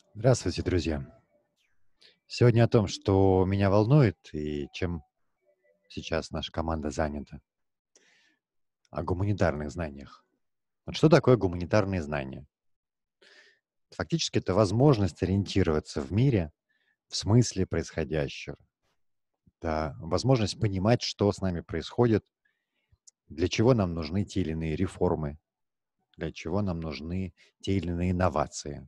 Здравствуйте, друзья. Сегодня о том, что меня волнует и чем сейчас наша команда занята. О гуманитарных знаниях. Вот что такое гуманитарные знания? Фактически это возможность ориентироваться в мире в смысле происходящего. Это возможность понимать, что с нами происходит, для чего нам нужны те или иные реформы, для чего нам нужны те или иные инновации.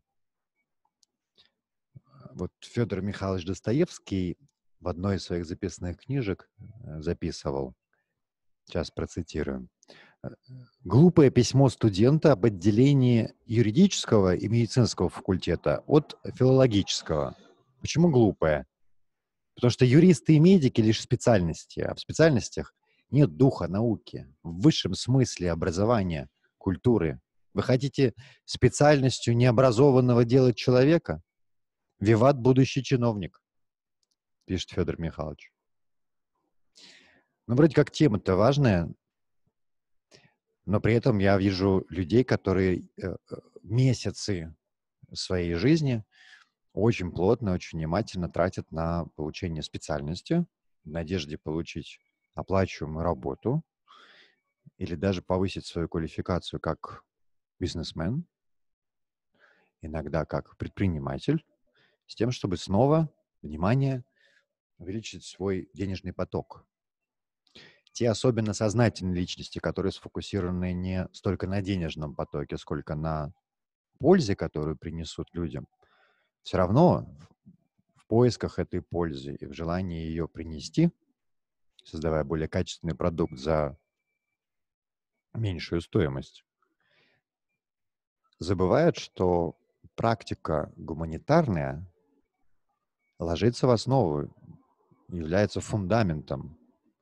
Вот Федор Михайлович Достоевский в одной из своих записанных книжек записывал, сейчас процитирую. Э, Глупое письмо студента об отделении юридического и медицинского факультета от филологического. Почему глупое? Потому что юристы и медики лишь специальности, а в специальностях нет духа науки, в высшем смысле образования, культуры. Вы хотите специальностью необразованного делать человека? Виват будущий чиновник, пишет Федор Михайлович. Ну, вроде как тема-то важная, но при этом я вижу людей, которые месяцы своей жизни очень плотно, очень внимательно тратят на получение специальности в надежде получить оплачиваемую работу или даже повысить свою квалификацию как бизнесмен, иногда как предприниматель, с тем, чтобы снова, внимание, увеличить свой денежный поток. Те особенно сознательные личности, которые сфокусированы не столько на денежном потоке, сколько на пользе, которую принесут людям, все равно в поисках этой пользы и в желании ее принести, создавая более качественный продукт за меньшую стоимость, забывают, что практика гуманитарная ложится в основу, является фундаментом,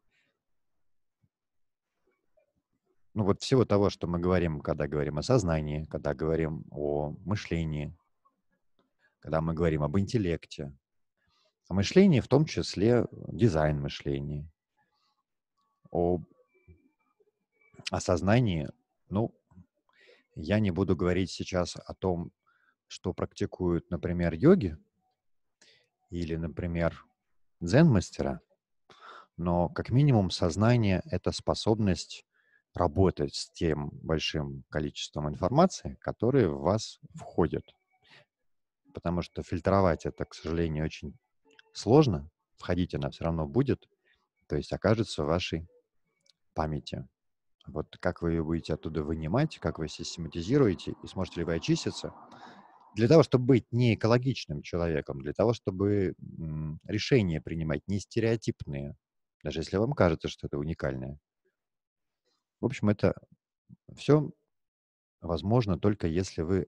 ну, вот всего того, что мы говорим, когда говорим о сознании, когда говорим о мышлении, когда мы говорим об интеллекте. О мышлении, в том числе дизайн мышления, об осознании. Ну, я не буду говорить сейчас о том, что практикуют, например, йоги или, например, дзен-мастера, но как минимум сознание — это способность работать с тем большим количеством информации, которое в вас входит. Потому что фильтровать это, к сожалению, очень сложно. Входить она все равно будет, то есть окажется в вашей памяти. Вот как вы ее будете оттуда вынимать, как вы систематизируете и сможете ли вы очиститься. Для того, чтобы быть не экологичным человеком, для того, чтобы решения принимать не стереотипные, даже если вам кажется, что это уникальное. В общем, это все возможно только если вы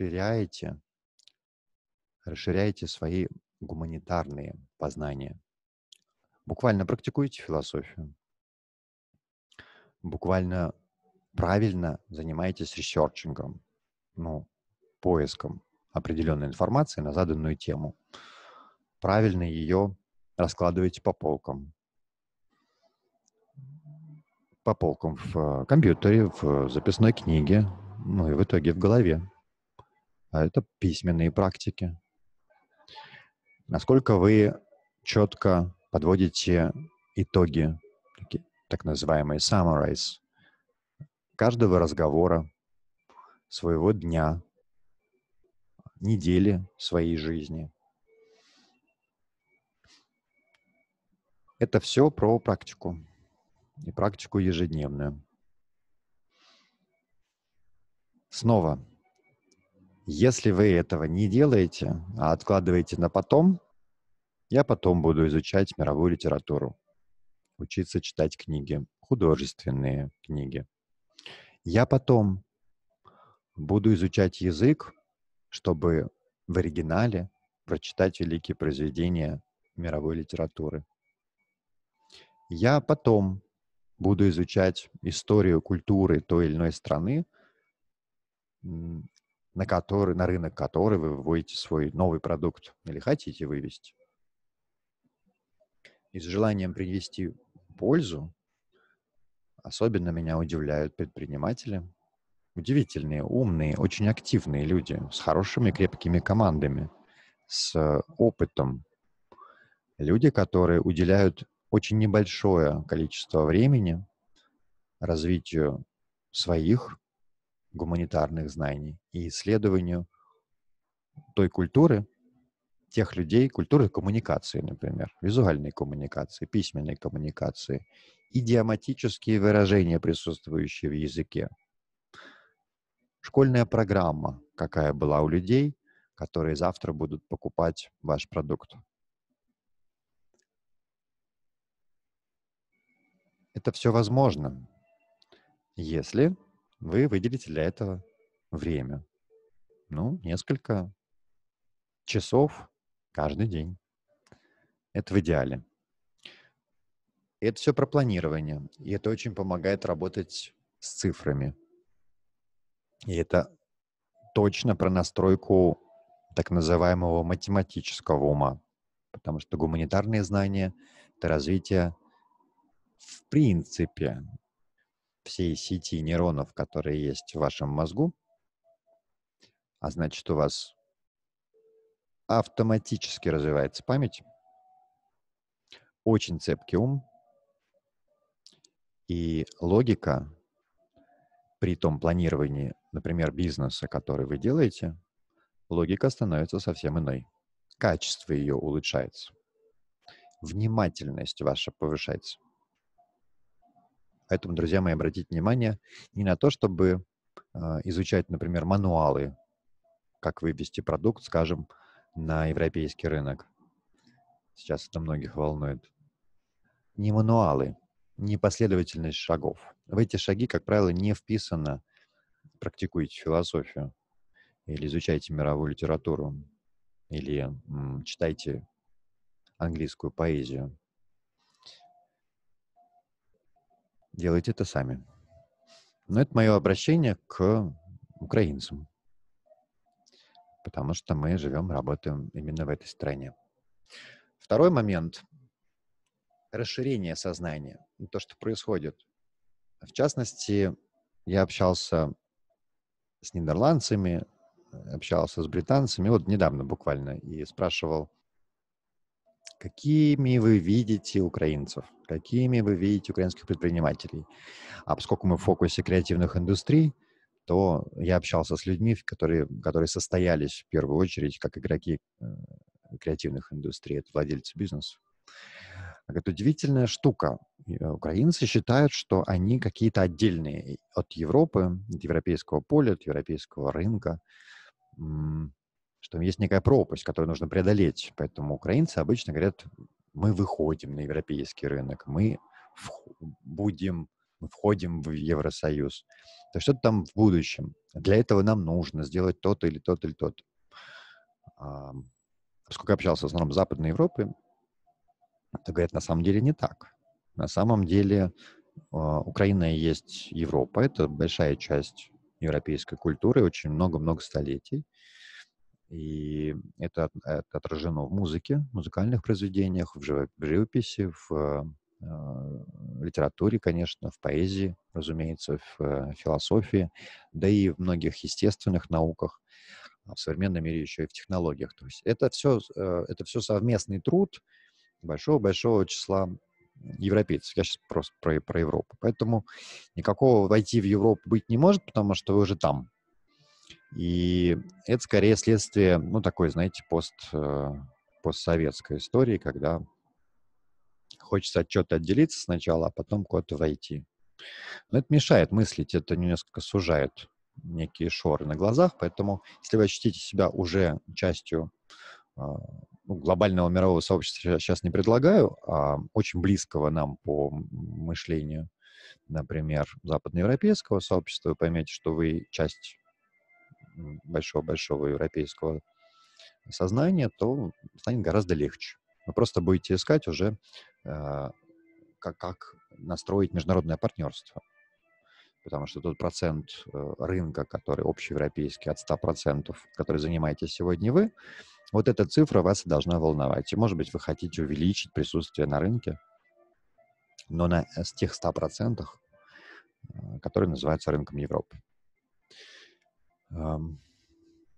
расширяете свои гуманитарные познания. Буквально практикуете философию, буквально правильно занимаетесь ресерчингом, ну, поиском определенной информации на заданную тему. Правильно ее раскладываете по полкам в компьютере, в записной книге, ну и в итоге в голове. А это письменные практики. Насколько вы четко подводите итоги, так называемые summarize, каждого разговора, своего дня, недели своей жизни. Это все про практику. И практику ежедневную. Снова, если вы этого не делаете, а откладываете на потом, я потом буду изучать мировую литературу, учиться читать книги, художественные книги. Я потом буду изучать язык, чтобы в оригинале прочитать великие произведения мировой литературы. Я потом буду изучать историю культуры той или иной страны, на рынок которой вы выводите свой новый продукт или хотите вывести. И с желанием принести пользу особенно меня удивляют предприниматели. Удивительные, умные, очень активные люди с хорошими крепкими командами. с опытом. Люди, которые уделяют очень небольшое количество времени развитию своих гуманитарных знаний и исследованию той культуры, тех людей, культуры коммуникации, например, визуальной коммуникации, письменной коммуникации, идиоматические выражения, присутствующие в языке. Школьная программа, какая была у людей, которые завтра будут покупать ваш продукт. Это все возможно, если вы выделите для этого время. Ну, несколько часов каждый день. Это в идеале. И это все про планирование. И это очень помогает работать с цифрами. И это точно про настройку так называемого математического ума. Потому что гуманитарные знания — это развитие в принципе всей сети нейронов, которые есть в вашем мозгу. А значит, у вас автоматически развивается память, очень цепкий ум и логика при том планировании, например, бизнеса, который вы делаете, логика становится совсем иной. Качество ее улучшается. Внимательность ваша повышается. Поэтому, друзья мои, обратите внимание не на то, чтобы изучать, например, мануалы, как вывести продукт, скажем, на европейский рынок. Сейчас это многих волнует. Не мануалы, не последовательность шагов. В эти шаги, как правило, не вписано практикуйте философию или изучайте мировую литературу, или читайте английскую поэзию. Делайте это сами. Но это мое обращение к украинцам, потому что мы живем, работаем именно в этой стране. Второй момент — расширение сознания, то, что происходит. В частности, я общался с нидерландцами, общался с британцами, вот недавно буквально, и спрашивал, какими вы видите украинцев, какими вы видите украинских предпринимателей. А поскольку мы в фокусе креативных индустрий, то я общался с людьми, которые состоялись в первую очередь как игроки креативных индустрий, это владельцы бизнеса. Это удивительная штука. Украинцы считают, что они какие-то отдельные от Европы, от европейского поля, от европейского рынка, что есть некая пропасть, которую нужно преодолеть. Поэтому украинцы обычно говорят, мы выходим на европейский рынок, мы входим в Евросоюз. То есть что-то там в будущем. Для этого нам нужно сделать то-то или то-то или то-то. Поскольку я общался в основном с Западной Европой, то говорят, на самом деле не так. На самом деле Украина и есть Европа, это большая часть европейской культуры, очень много-много столетий. И это отражено в музыке, в музыкальных произведениях, в живописи, в литературе, конечно, в поэзии, разумеется, в философии, да и в многих естественных науках, а в современном мире еще и в технологиях. То есть это все совместный труд большого-большого числа европейцев. Я сейчас просто про Европу. Поэтому никакого войти в Европу быть не может, потому что вы уже там. И это скорее следствие, ну, такой, знаете, постсоветской истории, когда хочется от чего-то отделиться сначала, а потом куда-то войти. Но это мешает мыслить, это несколько сужает некие шоры на глазах, поэтому если вы ощутите себя уже частью глобального мирового сообщества, я сейчас не предлагаю, а очень близкого нам по мышлению, например, западноевропейского сообщества, вы поймете, что вы часть большого-большого европейского сознания, то станет гораздо легче. Вы просто будете искать уже, как настроить международное партнерство. Потому что тот процент рынка, который общеевропейский, от 100%, который занимаете сегодня вы, вот эта цифра вас и должна волновать. И, может быть, вы хотите увеличить присутствие на рынке, но с тех 100%, которые называются рынком Европы.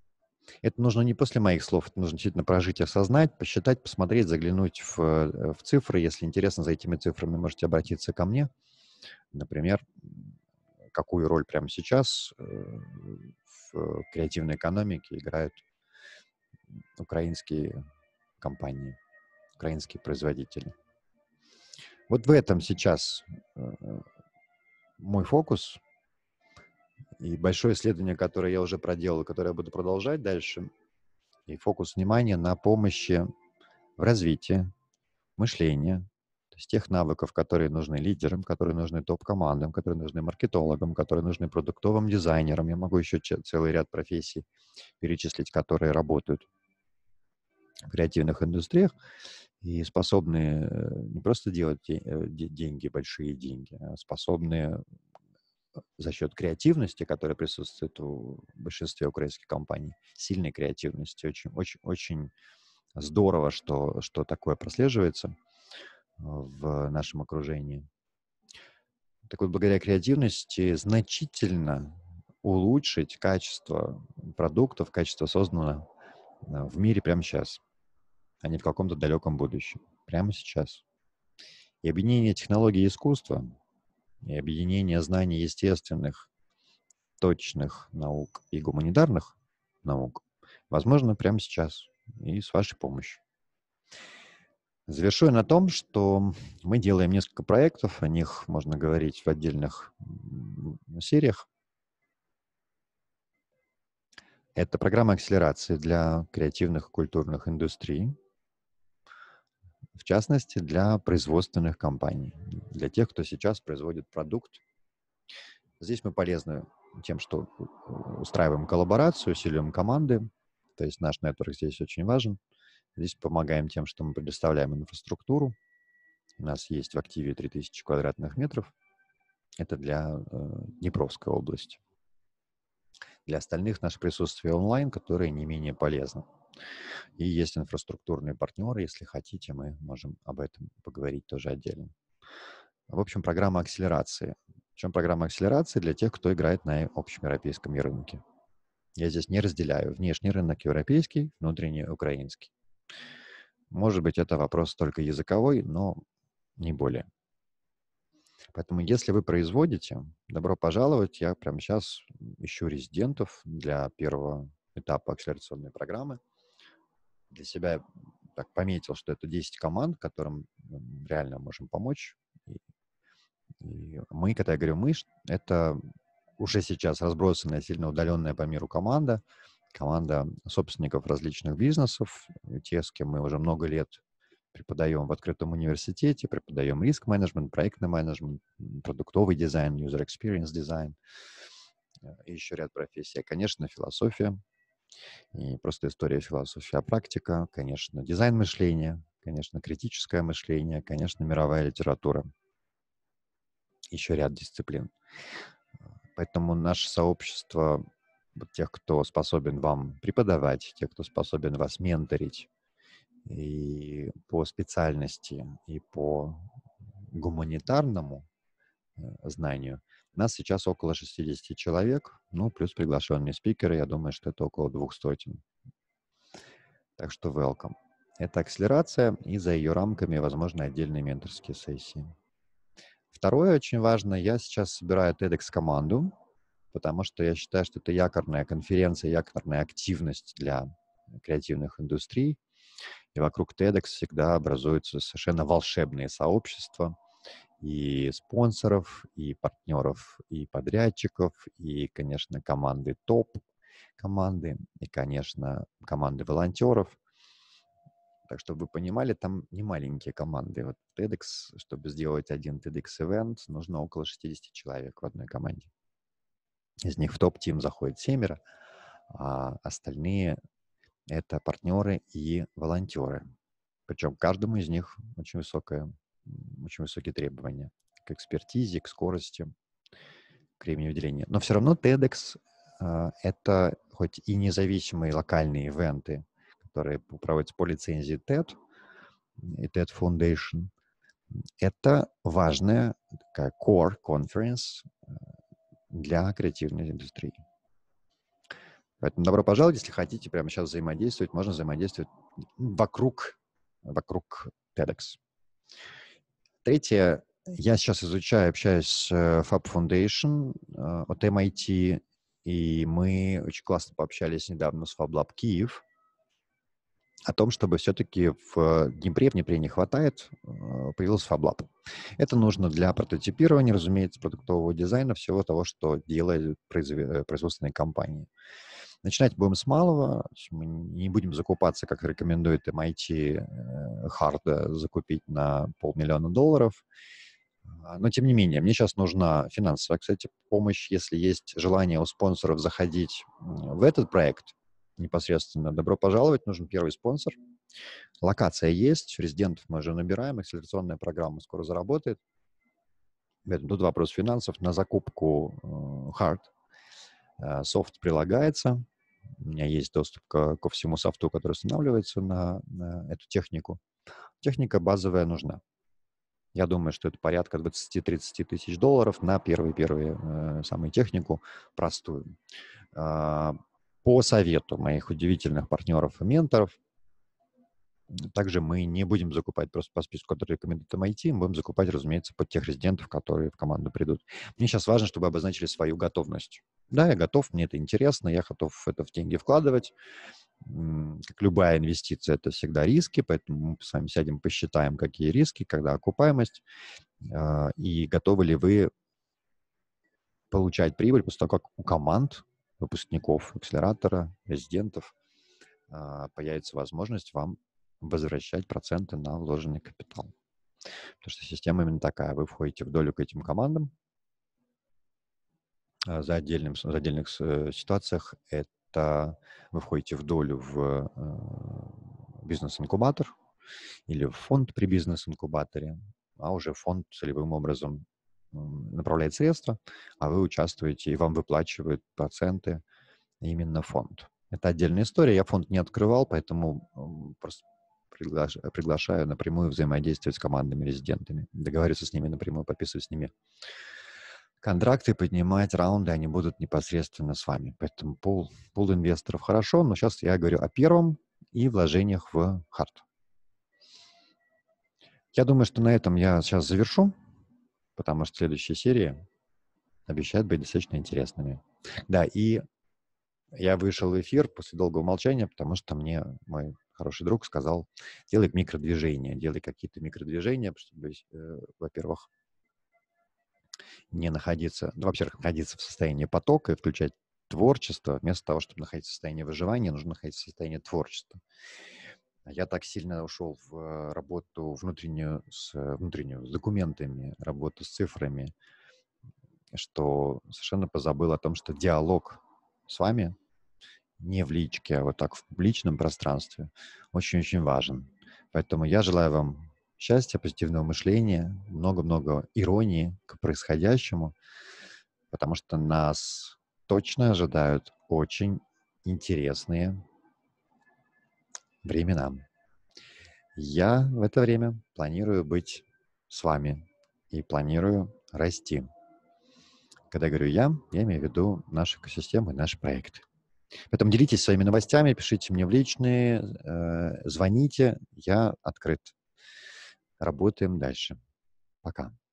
Это нужно не после моих слов, это нужно действительно прожить, осознать, посчитать, посмотреть, заглянуть в цифры. Если интересно за этими цифрами, можете обратиться ко мне. Например, какую роль прямо сейчас в креативной экономике играют украинские компании, украинские производители. Вот в этом сейчас мой фокус и большое исследование, которое я уже проделал, которое я буду продолжать дальше, и фокус внимания на помощи в развитии мышления, то есть тех навыков, которые нужны лидерам, которые нужны топ-командам, которые нужны маркетологам, которые нужны продуктовым дизайнерам. Я могу еще целый ряд профессий перечислить, которые работают в креативных индустриях и способны не просто делать деньги, большие деньги, а способны за счет креативности, которая присутствует в большинстве украинских компаний, сильной креативности. Очень, очень, очень здорово, что такое прослеживается в нашем окружении. Так вот, благодаря креативности значительно улучшить качество продуктов, качество созданного в мире прямо сейчас, а не в каком-то далеком будущем. Прямо сейчас. И объединение технологий и искусства, и объединение знаний естественных, точных наук и гуманитарных наук возможно прямо сейчас и с вашей помощью. Завершу я на том, что мы делаем несколько проектов, о них можно говорить в отдельных сериях. Это программа акселерации для креативных и культурных индустрий, в частности, для производственных компаний, для тех, кто сейчас производит продукт. Здесь мы полезны тем, что устраиваем коллаборацию, усиливаем команды, то есть наш нетворк здесь очень важен. Здесь помогаем тем, что мы предоставляем инфраструктуру. У нас есть в активе 3000 квадратных метров. Это для Днепровской области. Для остальных наше присутствие онлайн, которое не менее полезно. И есть инфраструктурные партнеры, если хотите, мы можем об этом поговорить тоже отдельно. В общем, программа акселерации. Причем программа акселерации для тех, кто играет на общеевропейском рынке. Я здесь не разделяю внешний рынок европейский, внутренний украинский. Может быть, это вопрос только языковой, но не более. Поэтому, если вы производите, добро пожаловать. Я прямо сейчас ищу резидентов для первого этапа акселерационной программы. Для себя я так пометил, что это 10 команд, которым реально можем помочь. И мы, когда я говорю «мы», это уже сейчас разбросанная, сильно удаленная по миру команда собственников различных бизнесов, те, с кем мы уже много лет преподаем в открытом университете, преподаем риск-менеджмент, проектный менеджмент, продуктовый дизайн, user experience дизайн, и еще ряд профессий. Конечно, философия, и просто история, философия, практика, конечно, дизайн мышления, конечно, критическое мышление, конечно, мировая литература. Еще ряд дисциплин. Поэтому наше сообщество тех, кто способен вам преподавать, тех, кто способен вас менторить и по специальности, и по гуманитарному знанию. Нас сейчас около 60 человек, ну, плюс приглашенные спикеры, я думаю, что это около 200. Так что welcome. Это акселерация, и за ее рамками, возможно, отдельные менторские сессии. Второе, очень важно, я сейчас собираю TEDx-команду, потому что я считаю, что это якорная конференция, якорная активность для креативных индустрий. И вокруг TEDx всегда образуются совершенно волшебные сообщества и спонсоров, и партнеров, и подрядчиков, и, конечно, команды топ-команды, и, конечно, команды волонтеров. Так, чтобы вы понимали, там не маленькие команды. Вот TEDx, чтобы сделать один TEDx-эвент, нужно около 60 человек в одной команде. Из них в топ-тим заходит 7, а остальные — это партнеры и волонтеры. Причем каждому из них очень высокие требования к экспертизе, к скорости, к времени уделения. Но все равно TEDx это хоть и независимые локальные ивенты, которые проводятся по лицензии TED и TED Foundation, это важная такая core conference для креативной индустрии. Поэтому добро пожаловать, если хотите прямо сейчас взаимодействовать, можно взаимодействовать вокруг TEDx. Третье. Я сейчас изучаю, общаюсь с Fab Foundation от MIT, и мы очень классно пообщались недавно с Fab Lab Киев о том, чтобы все-таки в Днепре не хватает, появился Fab Lab. Это нужно для прототипирования, разумеется, продуктового дизайна, всего того, что делают производственные компании. Начинать будем с малого. Мы не будем закупаться, как рекомендует MIT, харда закупить на $500 000. Но, тем не менее, мне сейчас нужна финансовая, кстати, помощь. Если есть желание у спонсоров заходить в этот проект непосредственно, добро пожаловать. Нужен первый спонсор. Локация есть, резидентов мы уже набираем, акселерационная программа скоро заработает. Тут вопрос финансов. На закупку hard софт прилагается. У меня есть доступ ко всему софту, который устанавливается на эту технику. Техника базовая нужна. Я думаю, что это порядка 20-30 тысяч долларов на первую самую технику простую. По совету моих удивительных партнеров и менторов, также мы не будем закупать просто по списку, который рекомендует MIT, мы будем закупать, разумеется, под тех резидентов, которые в команду придут. Мне сейчас важно, чтобы обозначили свою готовность. Да, я готов, мне это интересно, я готов это в деньги вкладывать. Как любая инвестиция, это всегда риски, поэтому мы с вами сядем, посчитаем, какие риски, когда окупаемость, и готовы ли вы получать прибыль после того, как у команд, выпускников акселератора, резидентов появится возможность вам возвращать проценты на вложенный капитал. Потому что система именно такая. Вы входите в долю к этим командам. За отдельных ситуациях это вы входите в долю в бизнес-инкубатор или в фонд при бизнес-инкубаторе, а уже фонд целевым образом направляет средства, а вы участвуете, и вам выплачивают проценты именно фонд. Это отдельная история. Я фонд не открывал, поэтому просто приглашаю напрямую взаимодействовать с командами, резидентами, договариваться с ними напрямую, подписывать с ними контракты, поднимать раунды, они будут непосредственно с вами. Поэтому пул инвесторов хорошо, но сейчас я говорю о первом и вложениях в хард. Я думаю, что на этом я сейчас завершу, потому что следующие серии обещают быть достаточно интересными. Да, и я вышел в эфир после долгого молчания, потому что мне мой хороший друг сказал, делай делай какие-то микродвижения, чтобы, во-первых, не находиться, во-первых, находиться в состоянии потока и включать творчество. Вместо того, чтобы находиться в состоянии выживания, нужно находиться в состоянии творчества. Я так сильно ушел в работу внутреннюю с документами, работу с цифрами, что совершенно позабыл о том, что диалог с вами не в личке, а вот так в публичном пространстве очень-очень важен. Поэтому я желаю вам счастья, позитивного мышления, много-много иронии к происходящему, потому что нас точно ожидают очень интересные времена. Я в это время планирую быть с вами и планирую расти. Когда говорю я имею в виду нашу экосистему и наши проекты. Поэтому делитесь своими новостями, пишите мне в личные, звоните, я открыт. Работаем дальше. Пока.